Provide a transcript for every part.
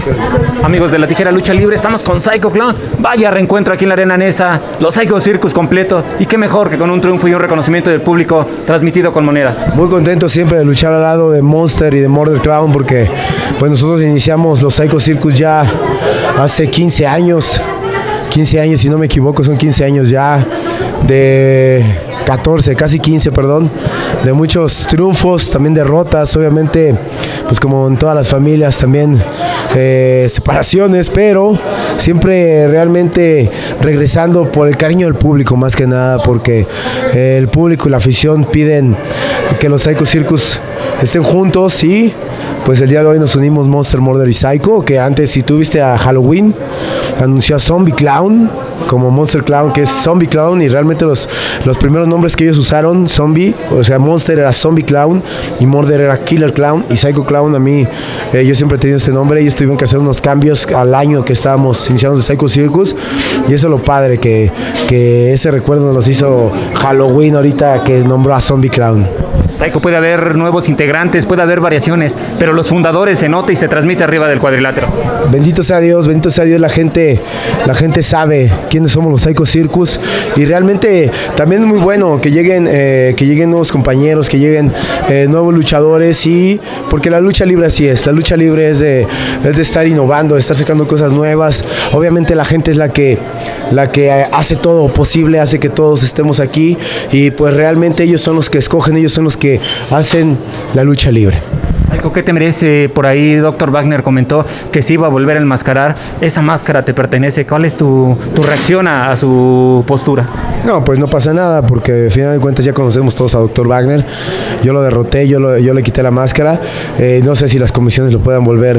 Amigos de La Tijera Lucha Libre, estamos con Psycho Clown. Vaya reencuentro aquí en la Arena Nesa, los Psycho Circus completo. Y qué mejor que con un triunfo y un reconocimiento del público transmitido con monedas. Muy contento siempre de luchar al lado de Monster y de Murder Clown, porque pues nosotros iniciamos los Psycho Circus ya hace 15 años, si no me equivoco, son 15 años ya de 14, casi 15, perdón, de muchos triunfos, también derrotas, obviamente, pues como en todas las familias también separaciones, pero siempre realmente regresando por el cariño del público más que nada, porque el público y la afición piden que los Psycho Circus estén juntos y pues el día de hoy nos unimos Monster, Murder y Psycho, que antes si tuviste a Halloween anunció a Zombie Clown como Monster Clown, que es Zombie Clown, y realmente los primeros nombres que ellos usaron, Zombie, o sea, Monster era Zombie Clown y Murder era Killer Clown, y Psycho Clown a mí, yo siempre he tenido este nombre. Ellos tuvieron que hacer unos cambios al año que estábamos iniciando de Psycho Circus, y eso es lo padre, que ese recuerdo nos hizo Halloween ahorita que nombró a Zombie Clown. Psycho, puede haber nuevos integrantes, puede haber variaciones, pero los fundadores se nota y se transmite arriba del cuadrilátero. Bendito sea Dios, la gente sabe quiénes somos los Psycho Circus, y realmente también es muy bueno que lleguen nuevos compañeros, que lleguen nuevos luchadores, y porque la lucha libre así es, la lucha libre es de estar innovando, de estar sacando cosas nuevas. Obviamente la gente es la que hace todo posible, hace que todos estemos aquí, y pues realmente ellos son los que escogen, ellos son los que hacen la lucha libre. Psycho, ¿qué te merece? Por ahí Dr. Wagner comentó que se iba a volver a enmascarar. Esa máscara te pertenece. ¿Cuál es tu reacción a su postura? No, pues no pasa nada, porque al final de cuentas ya conocemos todos a Dr. Wagner. Yo lo derroté, yo le quité la máscara. No sé si las comisiones lo puedan volver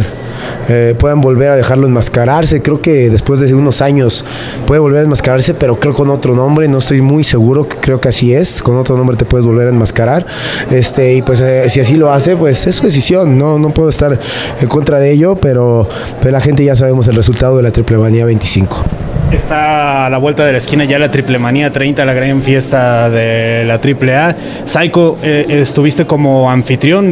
a dejarlo enmascararse. Creo que después de unos años puede volver a enmascararse, pero creo con otro nombre. No estoy muy seguro, creo que así es. Con otro nombre te puedes volver a enmascarar. Y pues si así lo hace, pues es su decisión. No puedo estar en contra de ello, pero la gente ya sabemos el resultado de la Triplemanía 25. Está a la vuelta de la esquina ya la Triplemanía 30, la gran fiesta de la AAA. Psycho, estuviste como anfitrión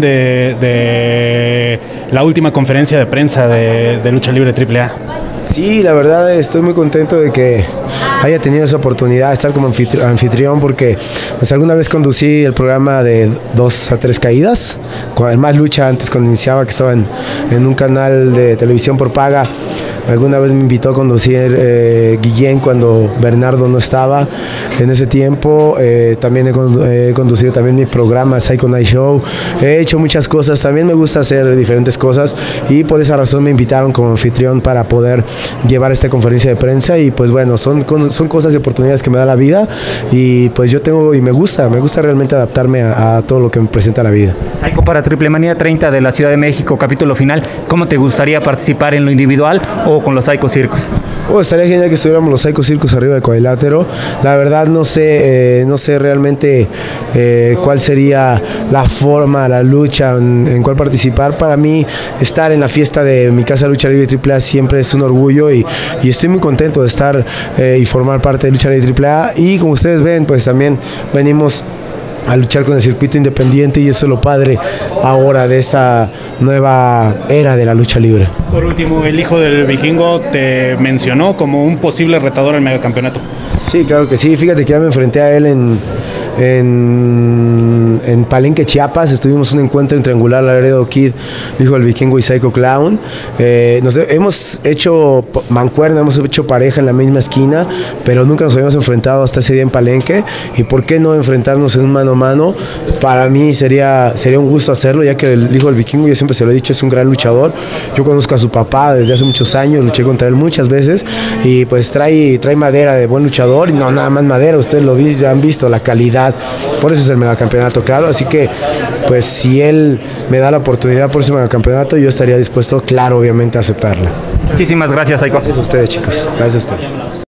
de la última conferencia de prensa de Lucha Libre AAA. Sí, la verdad estoy muy contento de que haya tenido esa oportunidad de estar como anfitrión, porque pues alguna vez conducí el programa de 2 a 3 caídas, con el Más Lucha antes cuando iniciaba, que estaba en un canal de televisión por paga. Alguna vez me invitó a conducir Guillén cuando Bernardo no estaba en ese tiempo. También he conducido también mi programa Psycho Night Show. He hecho muchas cosas, también me gusta hacer diferentes cosas, y por esa razón me invitaron como anfitrión para poder llevar esta conferencia de prensa. Y pues bueno, son cosas y oportunidades que me da la vida, y pues yo tengo, y me gusta realmente adaptarme a todo lo que me presenta la vida. Psycho, para Triplemanía 30 de la Ciudad de México, capítulo final, ¿cómo te gustaría participar en lo individual o con los Psycho Circus? Estaría genial que estuviéramos los Psycho Circus arriba del cuadrilátero. La verdad no sé realmente cuál sería la forma, la lucha en cuál participar. Para mí estar en la fiesta de mi casa Lucha Libre AAA siempre es un orgullo, y estoy muy contento de estar y formar parte de Lucha Libre AAA. Y como ustedes ven, pues también venimos a luchar con el circuito independiente, y eso es lo padre ahora de esta nueva era de la lucha libre. Por último, el hijo del Vikingo te mencionó como un posible retador al megacampeonato. Sí, claro que sí. Fíjate que ya me enfrenté a él en Palenque, Chiapas. Estuvimos un encuentro en triangular, Laredo Kid, Hijo del Vikingo y Psycho Clown. Hemos hecho mancuerna, hemos hecho pareja en la misma esquina, pero nunca nos habíamos enfrentado hasta ese día en Palenque. Y por qué no enfrentarnos en un mano a mano. Para mí sería un gusto hacerlo, ya que el Hijo del Vikingo, yo siempre se lo he dicho, es un gran luchador. Yo conozco a su papá desde hace muchos años, luché contra él muchas veces, y pues trae madera de buen luchador, y no nada más madera, ustedes lo han visto, la calidad. Por eso es el megacampeonato, claro. Así que pues si él me da la oportunidad por ese megacampeonato, yo estaría dispuesto, claro, obviamente, a aceptarla. Muchísimas gracias, Psycho. Gracias a ustedes, chicos. Gracias a ustedes.